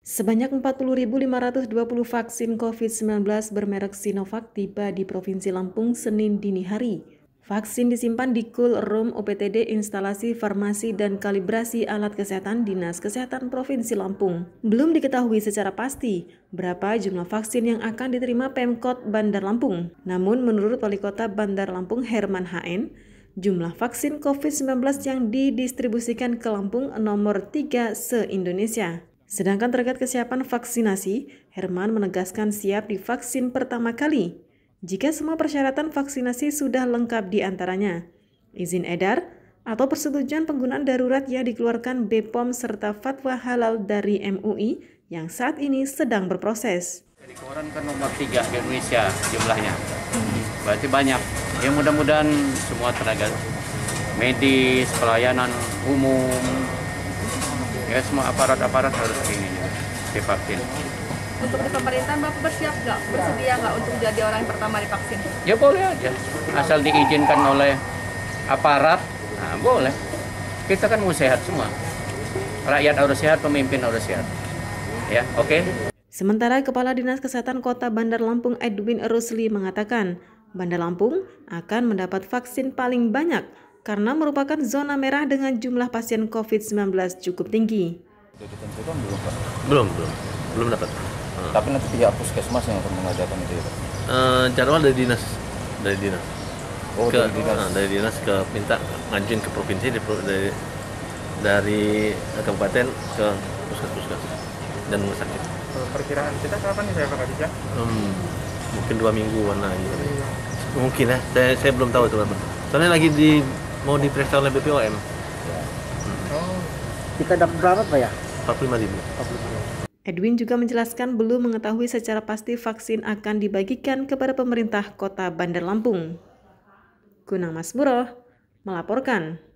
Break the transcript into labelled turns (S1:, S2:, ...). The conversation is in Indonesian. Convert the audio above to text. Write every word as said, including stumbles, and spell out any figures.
S1: Sebanyak empat puluh ribu lima ratus dua puluh vaksin covid sembilan belas bermerek Sinovac tiba di Provinsi Lampung Senin dini hari. Vaksin disimpan di Cool Room O P T D Instalasi Farmasi dan Kalibrasi Alat Kesehatan Dinas Kesehatan Provinsi Lampung. Belum diketahui secara pasti berapa jumlah vaksin yang akan diterima Pemkot Bandar Lampung. Namun menurut Wali Kota Bandar Lampung Herman H N, jumlah vaksin covid sembilan belas yang didistribusikan ke Lampung nomor tiga se-Indonesia. Sedangkan terkait kesiapan vaksinasi, Herman menegaskan siap divaksin pertama kali jika semua persyaratan vaksinasi sudah lengkap di antaranya izin edar atau persetujuan penggunaan darurat yang dikeluarkan B P O M serta fatwa halal dari M U I yang saat ini sedang berproses.
S2: Jadi koran kan nomor tiga di Indonesia jumlahnya, berarti banyak. Ya mudah-mudahan semua tenaga medis, pelayanan umum, ya semua aparat-aparat harus ini divaksin.
S3: Untuk di pemerintahan Bapak bersiap nggak? Bersedia nggak untuk jadi orang yang pertama divaksin?
S2: Ya boleh aja, asal diizinkan oleh aparat, nah boleh. Kita kan mau sehat semua, rakyat harus sehat, pemimpin harus sehat. Ya, oke. Okay?
S1: Sementara Kepala Dinas Kesehatan Kota Bandar Lampung Edwin Rusli mengatakan, Bandar Lampung akan mendapat vaksin paling banyak karena merupakan zona merah dengan jumlah pasien covid sembilan belas cukup tinggi.
S4: Sudah ditentukan belum, Pak?
S5: Belum, belum. Belum dapat.
S4: Hmm. Tapi nanti pihak puskesmas yang akan mengajarkan itu ya, Pak?
S5: Uh, jadwal dari dinas. Dari dinas.
S4: Oh,
S5: ke,
S4: dari dinas.
S5: Uh, dari dinas ke minta ngajuin ke provinsi, dari, dari kabupaten ke puskes-puskes dan rumah sakit.
S6: Perkiraan kita kapan nih saya Pak Kadija?
S5: Hmm, mungkin dua mingguan lagi. Mungkin ya, saya, saya belum tahu itu Bapak. Soalnya lagi di mau diperiksa oleh B P O M.
S6: Oh.
S7: Kita dapat berapa Pak ya?
S5: empat puluh lima ribu.
S1: Edwin juga menjelaskan belum mengetahui secara pasti vaksin akan dibagikan kepada pemerintah Kota Bandar Lampung. Kunang Masmuroh melaporkan.